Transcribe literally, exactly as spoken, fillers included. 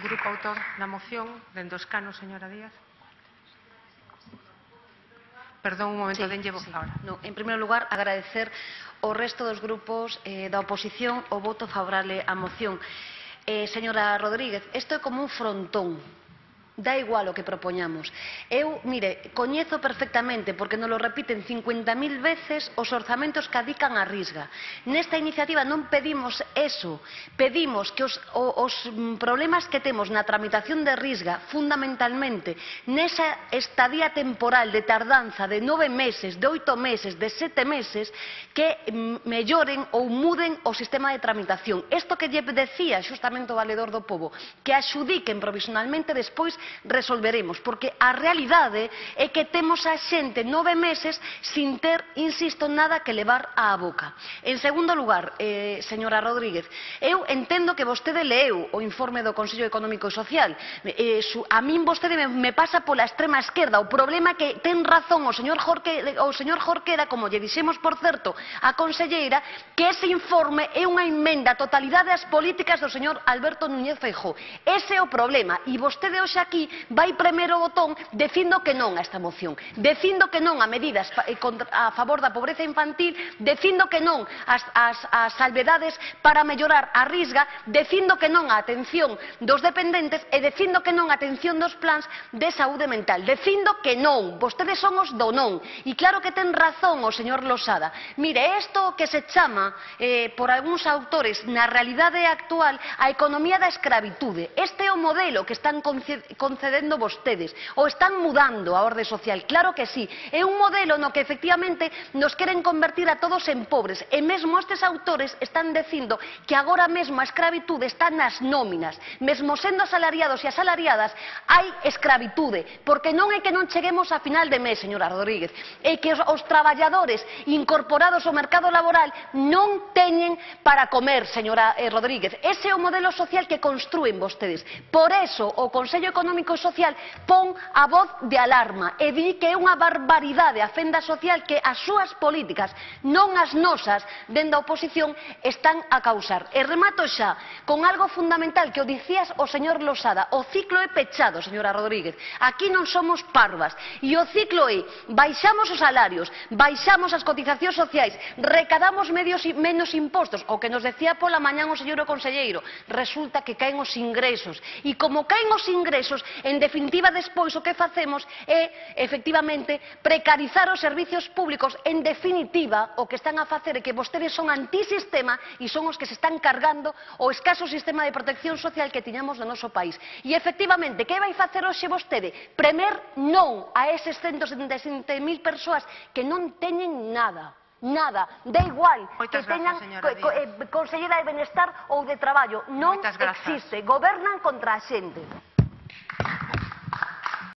grupo autor da moción, dende o escano, señora Díaz. Perdón, un momento, Sí, denlle voz sí. ahora. No, en primeiro lugar, agradecer ao resto dos grupos eh, da oposición o voto favorable á moción. Eh, señora Rodríguez, isto é como un frontón. Da igual o que propoñamos. Eu, mire, coñezo perfectamente, porque nos lo repiten cincuenta mil veces, os orzamentos que adican a Risga. Nesta iniciativa non pedimos eso, pedimos que os, os problemas que temos na tramitación de Risga, fundamentalmente, nesa estadía temporal de tardanza de nove meses, de oito meses, de sete meses, que melloren ou muden o sistema de tramitación. Isto que lle decía xustamente o valedor do pobo, que axudiquen provisionalmente despois resolveremos, porque a realidade é que temos a xente nove meses sin ter, insisto, nada que levar á boca. En segundo lugar, eh, señora Rodríguez, eu entendo que vostede leu o informe do Consello Económico e Social. Eh, su, a min vostede me, me pasa pola extrema esquerda. O problema é que ten razón o señor, Jorque, o señor Jorquera, como lle dixemos, por certo, a conselleira, que ese informe é unha emenda a totalidade ás políticas do señor Alberto Núñez Feijóo. Ese é o problema. E vostede hoxe aquí vai premer o botón dicindo que non a esta moción, dicindo que non a medidas a favor da pobreza infantil, dicindo que non as, as, as salvedades para mellorar a Risga, dicindo que non a atención dos dependentes e dicindo que non a atención dos plans de saúde mental, dicindo que non. Vostedes son os do non. E claro que ten razón o señor Losada. Mire, isto que se chama eh, por algúns autores na realidade actual a economía da escravitude. Este é o modelo que están concedendo vostedes, ou están mudando a orde social. Claro que sí, é un modelo no que efectivamente nos queren convertir a todos en pobres, e mesmo estes autores están dicindo que agora mesmo a escravitude está nas nóminas, mesmo sendo asalariados e asalariadas hai escravitude, porque non é que non cheguemos a final de mes, señora Rodríguez, é que os, os traballadores incorporados ao mercado laboral non teñen para comer, señora eh, Rodríguez. Ese é o modelo social que construen vostedes. Por eso o Consello Económico e Social pon a voz de alarma e di que é unha barbaridade a fenda social que as súas políticas, non as nosas, dende a oposición, están a causar. E remato xa con algo fundamental que o dicías o señor Losada. O ciclo é pechado, señora Rodríguez. Aquí non somos parvas. E o ciclo é baixamos os salarios, baixamos as cotizacións sociais, recadamos medios, menos impostos. O que nos decía pola mañán o señor conselleiro, resulta que caen os ingresos. E como caen os ingresos, en definitiva, despois o que facemos é, efectivamente, precarizar os servicios públicos. En definitiva, o que están a facer é que vostedes son antisistema e son os que se están cargando o escaso sistema de protección social que tiñamos no noso país. E, efectivamente, que vai facer hoxe vostede? Premer non a eses ciento setenta e sete mil persoas que non teñen nada. Nada, da igual que teñan consellera de Benestar ou de Traballo, non existe, gobernan contra a xente.